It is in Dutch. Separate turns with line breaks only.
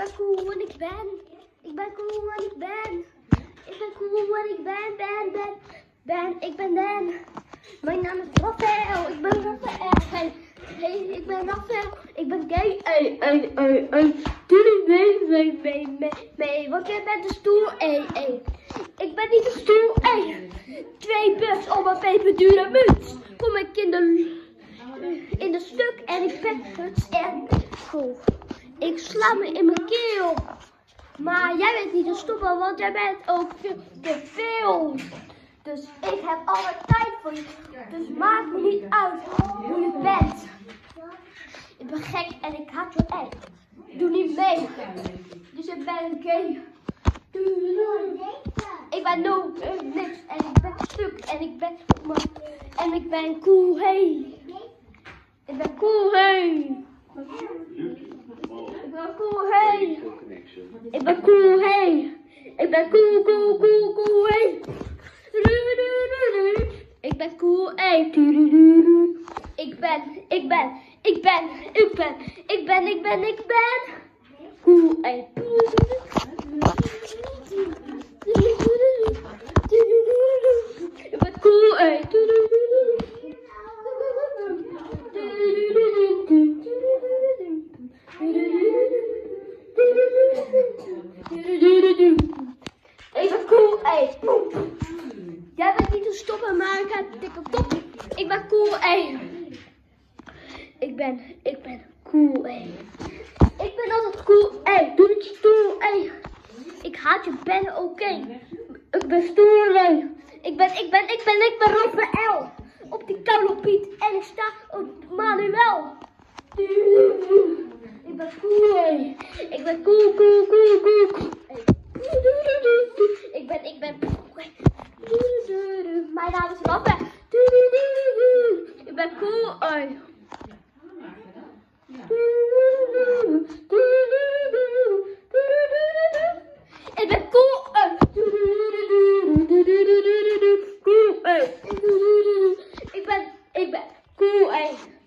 ben cool en ik ben. Ik ben cool en ik ben. Ik ben cool en ik ben. Ik ben Dan. Mijn naam is Rafael. Ik ben Rafael. Hey, ik ben Rafael. Ik ben gay. Doe niet mee. Want jij bent een stoel. Ik ben niet een stoel. 2 bucks op een peperdure muts. Kom ik in de stuk en ik ben het erg cool. Ik sla me in mijn keel. Maar jij bent niet te stoppen, want jij bent ook veel te veel. Dus ik heb alle tijd voor je. Dus maakt me niet uit hoe je bent. Ik ben gek en ik haat je echt. Doe niet mee. Dus ik ben gay. Ik ben niks en ik ben stuk en ik ben cool, hey. Ik ben cool, hey. Ik ben cool, hey. Ik ben cool, hey. Ik ben cool, hey. Ik ben cool, hey. Ik ben cool, hey. Ik ben cool, hey. Ik ben cool, ey. Jij bent niet te stoppen, maar ik heb een dikke kop. Ik ben cool, ey. Ik ben cool, ey. Ik ben altijd cool, ey. Doe niet stoel, ey. Ik haat je, ben oké. Ik ben stoer, ey. Ik ben Rafael. Op die koude Piet en ik sta op Manuel. Ik ben cool, ey. Ik ben cool. Ik ben. Mijn naam is Rafael. Ik ben cool, ey. Ik ben cool, ey. Ik ben cool, ey.